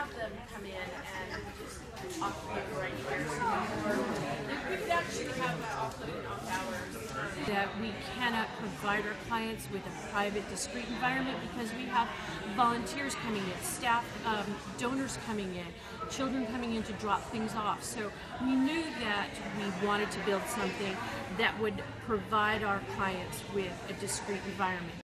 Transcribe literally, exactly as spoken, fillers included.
have them come in and just occupy right here. Or we could actually have off and off hours. That we cannot provide our clients with a private, discreet environment because we have volunteers coming in, staff, um, donors coming in, children coming in to drop things off. So we knew that we wanted to build something that would provide our clients with a discreet environment.